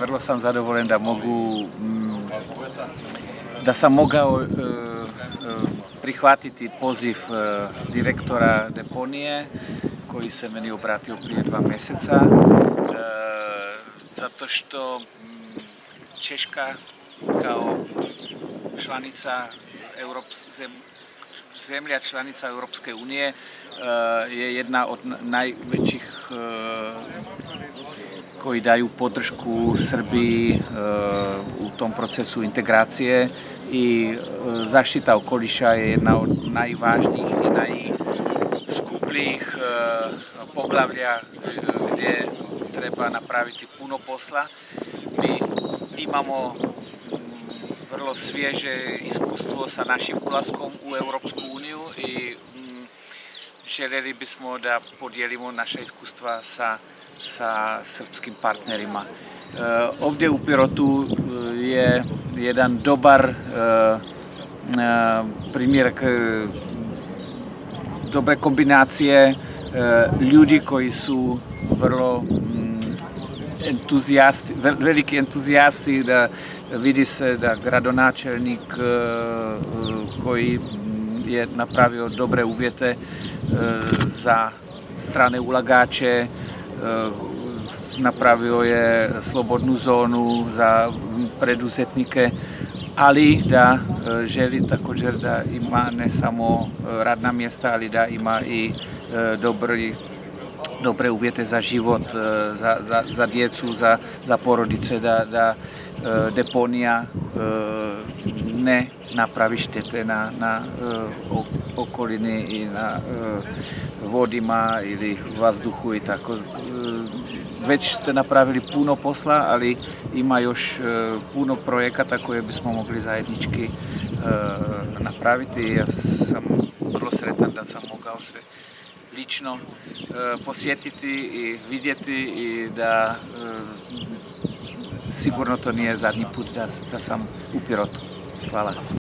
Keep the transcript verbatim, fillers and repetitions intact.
vrlo sam zadovoljan da mogu, da sam mogao prihvatiti poziv direktora deponije koji se meni obratio prije dva mjeseca, zato što Češka kao članica Europske zemlja članica Europske unije je jedna od najvećih koji daju podršku Srbiji u tom procesu integracije i zaštita okoliša je jedna od najvažnijih i najskupljih poglavlja gdje treba napraviti puno posla. Mi imamo vrlo svježe iskustvo sa našim ulaskom u Europsku uniju i željeli bismo da podijelimo naša iskustva sa, sa srpskim partnerima. Ovdje u Pirotu je jedan dobar primjer dobre kombinacije ljudi koji su vrlo entuzijasti, veliki entuzijasti, da vidi se da gradonačelnik koji je napravio dobre uvjete za strane ulagače, napravio je slobodnu zonu za preduzetnike, ali da želi također da ima ne samo radna mjesta, ali da ima i dobri dobre uvjete za život, za, za, za djecu, za, za porodice, da, da deponija ne napravi štete na, na okolini i na vodima ili vazduhu i tako. Već ste napravili puno posla, ali ima još puno projekata koje bismo mogli zajednički napraviti. Ja sam vrlo sretan da sam mogao sve lično posjetiti i vidjeti i da sigurno to nije zadnji put da, da sam u Pirotu. Hvala.